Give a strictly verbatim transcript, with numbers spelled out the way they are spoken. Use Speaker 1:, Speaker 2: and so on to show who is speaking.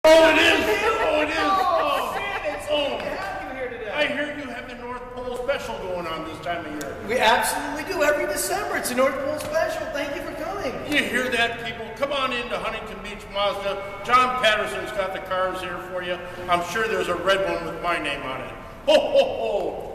Speaker 1: Oh, it is! Oh, it is!
Speaker 2: Oh, Santa, it's
Speaker 1: Oh.
Speaker 2: good to have you here today.
Speaker 1: I hear you have the North Pole special going on this time of year.
Speaker 2: We absolutely do. Every December, it's a North Pole special. Thank you for coming.
Speaker 1: You hear that, people? Come on into Huntington Beach Mazda. John Patterson's got the cars here for you. I'm sure there's a red one with my name on it. Ho, ho, ho!